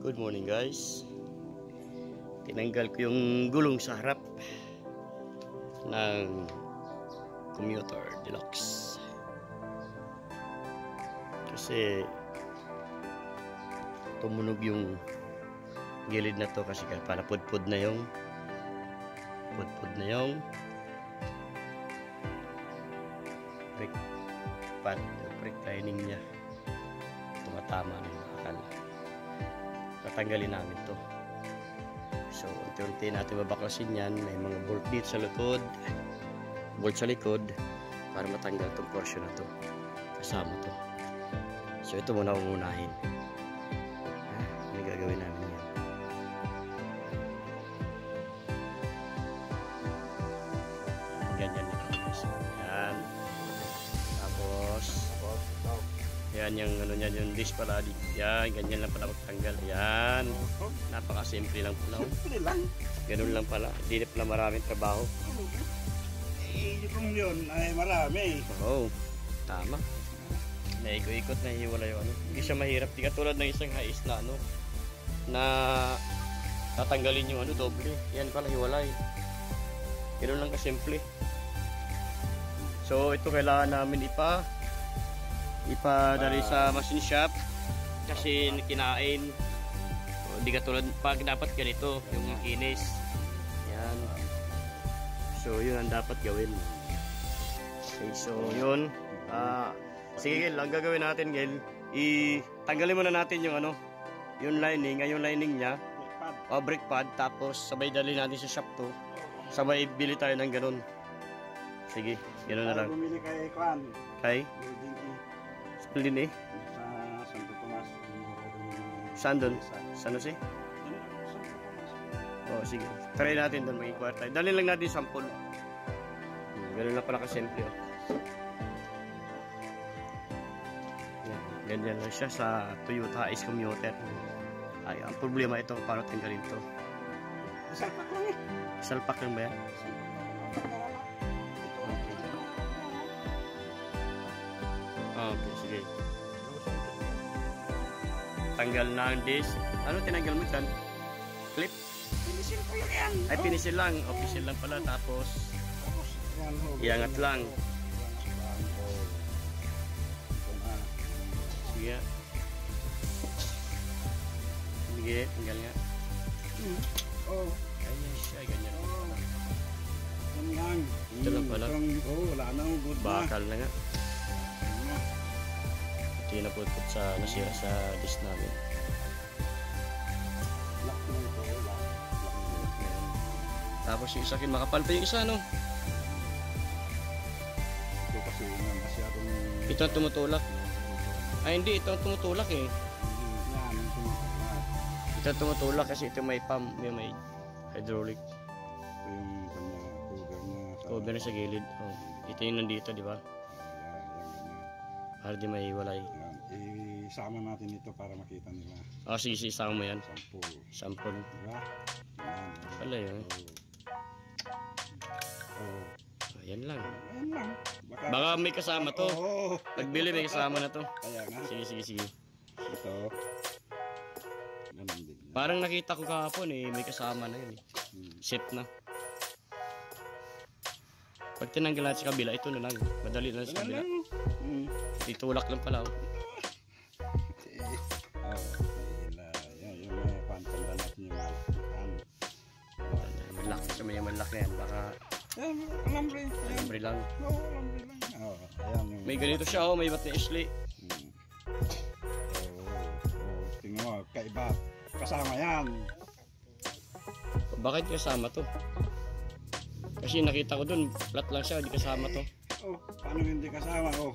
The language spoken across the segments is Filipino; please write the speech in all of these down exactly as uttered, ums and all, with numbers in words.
Good morning guys. Tinanggal ko yung gulong sa harap ng Commuter Deluxe kasi tumunog yung gilid na to kasi para pudpud na yung pudpud na yung brake pad, brake lining nya tumatama ng bakal. Tatanggalin namin to. So, unti-unti natin babaklasin yan. May mga bolt dito sa likod, bolt sa likod, para matanggal itong portion na to. Kasama to. So, ito muna umunahin. Ano gagawin namin yan? Ganyan yan. So, yan. Tapos, yan yung ano niyan, yung disc pala. Yan, ganyan lang pala magtanggal. Yan. Napaka-simple lang pala. Simple lang. Ganun lang pala. Hindi na pala maraming trabaho. Eh, kung yun ay marami. Oo. Oh, tama. Naikot-ikot na hiwala yung ano. Hindi siya mahirap. Di katulad ng isang hais na ano. Na tatanggalin yung ano, doble. Yan pala hiwalay. Ganun lang kasimple. So, ito kailangan namin ipa ipadali sa machine shop kasi kinain. Hindi katulad pag dapat ganito yung makinis. Yan. So yun ang dapat gawin. Okay, so yun. Ah, sige Gil, ang gagawin natin Gil, i-tanggalin muna natin yung ano, yung lining, yung lining niya. O brake pad, tapos sabay dali natin sa shop to. Sabay bili tayo ng ganun. Sige, ganun na lang. Bumili kay Kwan. Kay Lin eh? Sa Santo Tomas. Saan doon? San Jose? Oh, sige. Try natin doon mag-inquire tayo. Dali lang natin yung sample. Hmm, ganun lang pala kasimple. Oh. Yan. Ganyan lang siya sa Toyota Ace Commuter. Ay, ang problema ito paano tanggalin to. Salpak lang eh. Salpak lang ba yan? Okay, sige. Tanggal na ang disc. Ano tinanggal mo dyan? Clip? Pinisil ko yan. Ay, pinisil lang. Official lang pala. Tapos, iangat lang. Sige. Sige, tanggal nga. Oh. Ganyan siya, ganyan. Yan lang. Ito lang pala. Oh, wala na. Good na. Bakal na nga. Ito yung naputput sa nasira sa disc namin. Lock na ito. Lock. Tapos yung isa kin makapal pa yung isa, no? Ito kasi nga masyadong... Ito ang tumutulak. Ay, hindi. Ito ang tumutulak eh. Yan, ang tumutulak. Ito ang tumutulak kasi ito may pump, may, may hydraulic. Ito yung kanya cover niya. Sa... Cover na sa gilid. Oh. Ito yung nandito, di ba? Yan, yan, ganyan. Para di may walay. Yan. Isama natin ito para makita nila. Oh, sige, sige, isama mo yan. Sample. Sample. Diba? Yan. Pala yun. Oh. Oh. Ayan lang. Ayan lang. Baka, Baka may kasama to. Oh. Pagbili may kasama na to. Kaya nga. Sige, sige, sige. Ito. Ganun din. Parang nakita ko kahapon eh, may kasama na yun eh. Hmm. Set na. Pag tinanggal natin sa kabila, ito na lang. Madali na sa kabila. Hmm. Itulak lang pala. Oh. Yan, yung mga pantanda natin yung mga Malaki sa may malaki yan. Baka yan, alambre. alambre lang. Oo, alambre lang. Oo, ayan yung... May ganito siya oh, may bat ni Ashley. Hmm. Oo, oo, tingnan mo, kaiba. Kasama yan. Bakit kasama to? Kasi nakita ko dun, flat lang siya, hindi kasama to. Oh, paano hindi kasama? Oh.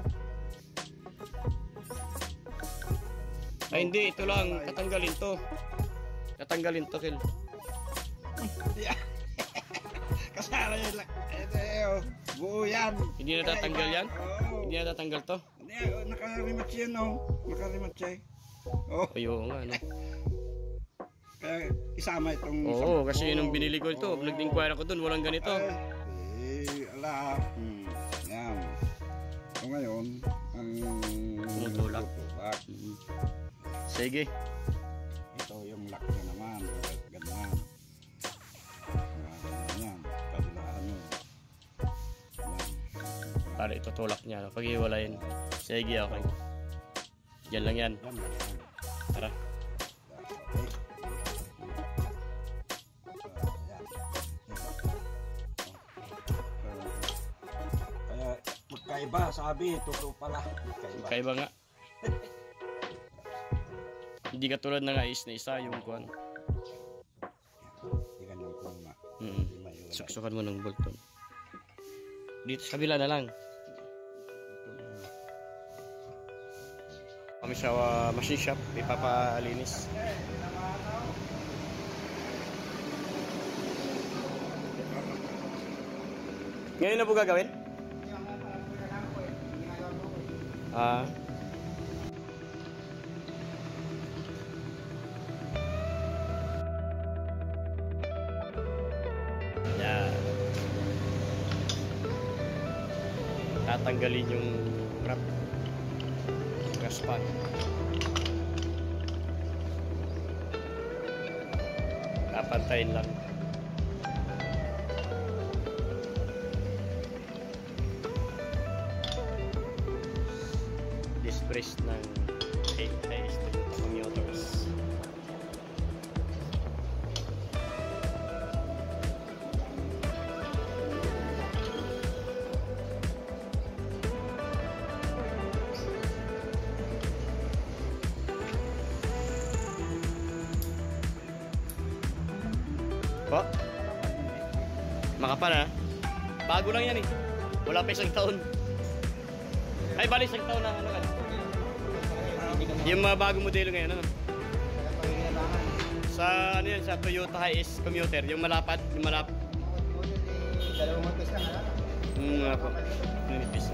Ay hindi, ito lang, tatanggalin to. Tatanggalin to, Kel. Yeah. Kasama yan lang. Ito eh, oh. Buo yan. Hindi na tatanggal yan? Oo. Hindi na tatanggal to? Hindi, oh, nakarimatch yan, oh. Nakarimatch yan. Oh, Ay, oo nga, no? kaya isama itong... Oo, kasi yun yung binili ko ito. Nag-inquire ako dun, walang ganito. Eh, ala. Hmm, yan. So ngayon, ang... Tumutulak. Tumutulak. Sige. para itutulak niya. Pag iwalayin. Sige, okay. Yan lang yan. Yan, yan. Tara. Okay. Kaya magkaiba, sabi, totoo pala. Magkaiba. Kaiba nga. Hindi katulad ng ais na isa yung kuwan. Hindi ka nang kung nga. Mm. Suksukan mo ng bolton. Dito sa kabila na lang. Kami sa uh, machine shop, may papalinis. Ngayon na po gagawin? Ah. Yan. Tatanggalin yung wrap. Gaspan. Papantayin lang. Dispress ng eight days commuters. Po? Makapal ha? Bago lang yan eh. Wala pa isang taon. Ay, bali isang taon na ano ka. Yung mga bagong modelo ngayon, ano? Sa ano yan, sa Toyota Hiace commuter, yung malapad, yung malapad. Dalawang montes ka na. Hmm, nga po. Nunipis.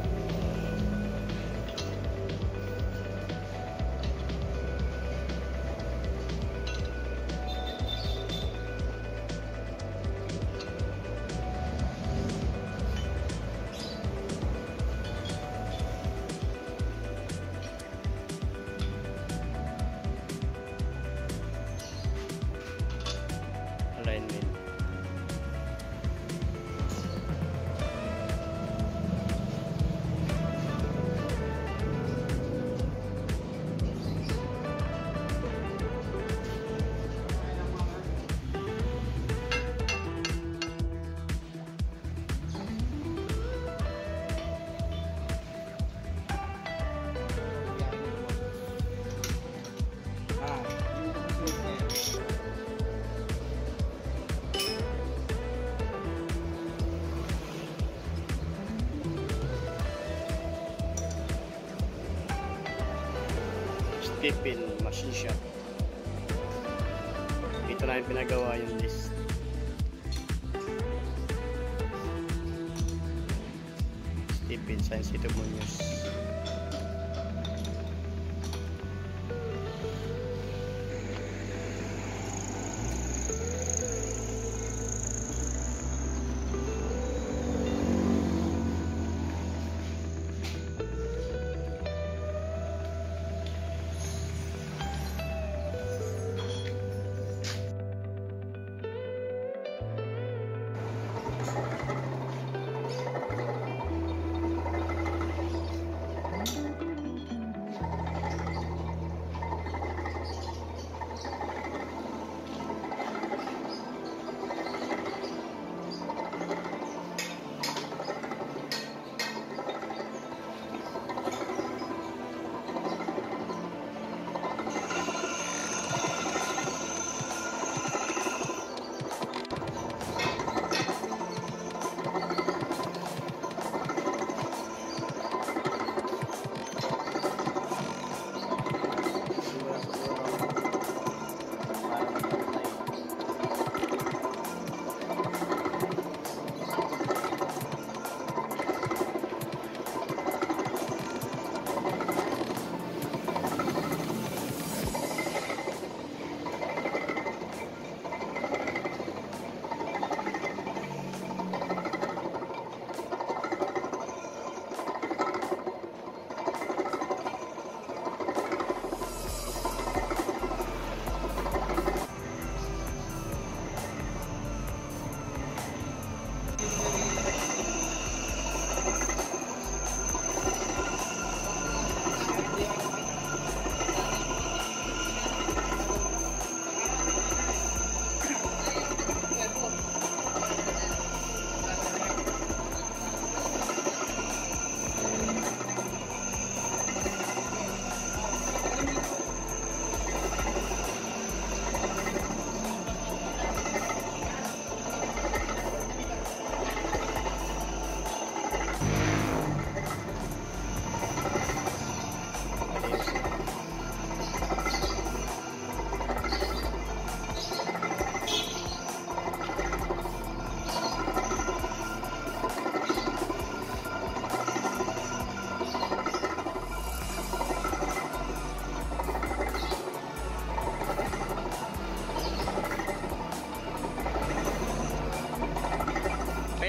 Alignment. Ah, yung susunod na yan. Stepin machine shop. Dito namin pinagawa yung list. Stepin Science City Munoz.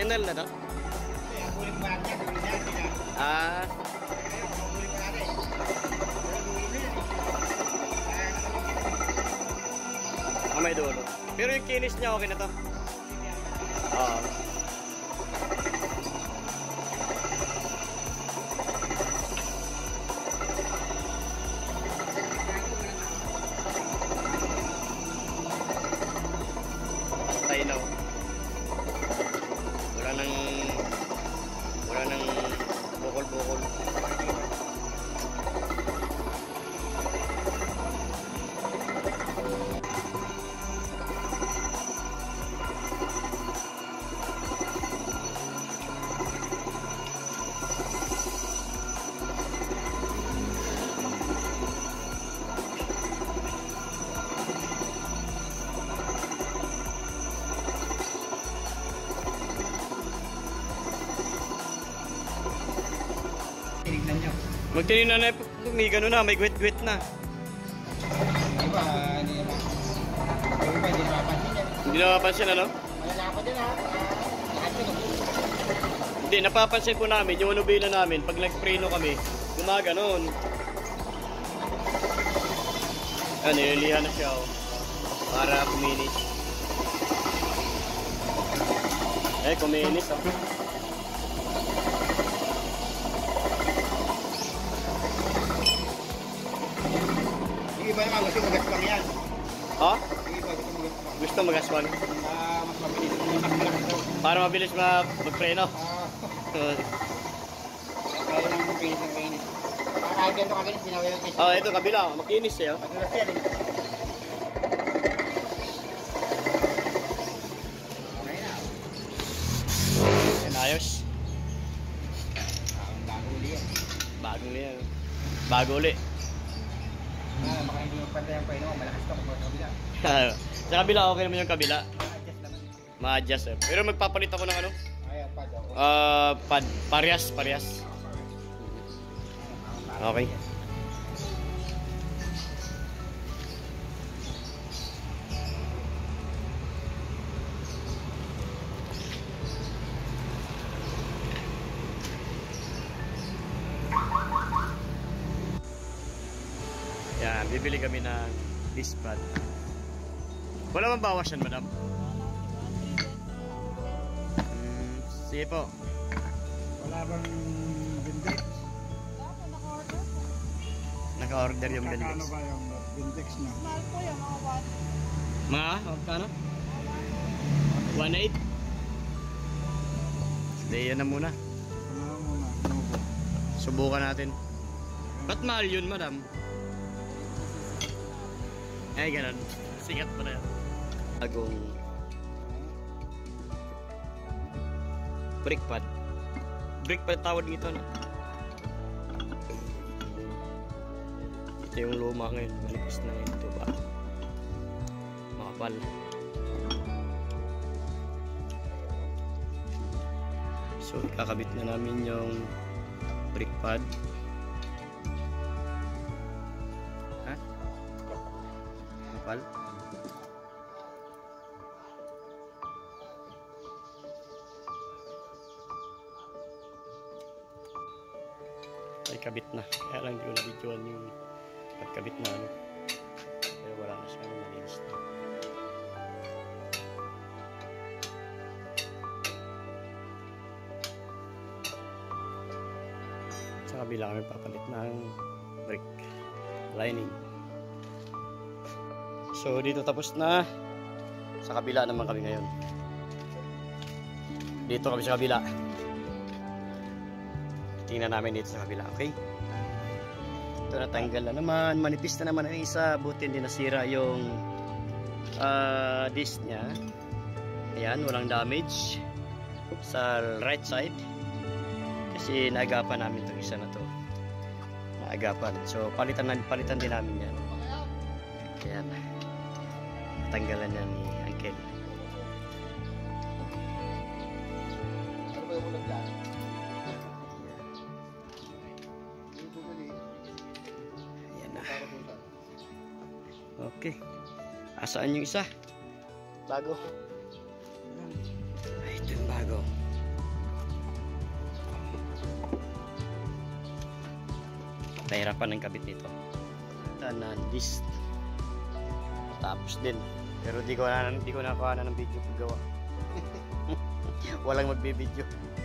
tunnel na to? Kaya kulit ba natin? Kulit natin na. Ah, Kaya kulit ba natin? Pero dulo na yan. Kaya nakalagyan. ah, may dulo. Pero yung kinis niya okay na to? Oo. Tayo na. Wala nang wala nang bukol-bukol. Tinignan niyo. Magtinina na, may gano'n na, may gwit-gwit na. Iba, hindi naman. Yung iba, hindi napapansin yan. Hindi na mapapansin ano? Malalakad din ha. Lahat ko. Hindi, napapansin po namin, yung nubila namin, pag nag-preno kami, gumaganon. Ah, nililihan na siya, oh. Para kuminis. Eh, kuminis, oh. Yung iba naman, gusto magaspang yan. Ha? Yung iba, gusto magaspang. Gusto magaswan? Ah, mas mabilis. Mas malakas daw. Para mabilis ma- magpreno. Ah, kaya lang ang pinis ng pinis. Kahit ganito kaginis, binawi yung pinis. Ah, ito kabila, oh. Makinis siya, oh. Madulas yan eh. Okay na. Yan, ayos. Ah, ang bago uli yan. Bagong yan. Bago uli. Ah, baka hindi yung pantay ang paino, malakas to kung sa kabila. Sa kabila, okay naman yung kabila. Ma-adjust naman. Ma-adjust, eh. Pero magpapalit ako ng ano? Ayan, pad ako. Ah, pad, parehas, parehas. Okay. Yan, bibili kami ng disc pad. Wala bang bawas yan, madam? Hmm, sige po. Wala bang Vindex? Naka-order yung Kakano Bendex. ba yung Vindex na? Mahal po yung mga one. Mga, magkano? one eight? Hindi, yan na muna. Ano muna? Ano po? Subukan natin. Ba't mahal yun, madam? Ay, ganun. Sikat pa na yan. Agong brake pad. Brake pad tawag dito, no? Ito yung luma ngayon. Malipis na yun ito ba? Makapal. So, ikakabit na namin yung brake pad. Ha? Makapal? Ay, kabit na. Kaya lang hindi ko na-videoan yung pagkabit na ano. Pero wala na siya. Malinis na. Sa kabila kami papalit ng brake lining. So dito tapos na. Sa kabila naman kami ngayon. Dito kami sa kabila. Tingnan namin dito sa kabila, okay? Ito natanggal na naman. Manipis na naman ang isa. Buti hindi nasira yung uh, disc niya. Ayan, walang damage sa right side. Kasi naagapan namin itong isa na to. Naagapan. So, palitan, palitan din namin yan. Ayan. Natanggalan na ni Uncle. Ano ba yung ulag dyan? Ayan na. Okay. Asaan yung isa? Bago. Ay, ito yung bago. nahirapan ng kabit nito. Tanan-list. Tapos din. Pero di ko na di ko nakuha na ng video paggawa. Walang magbi-video.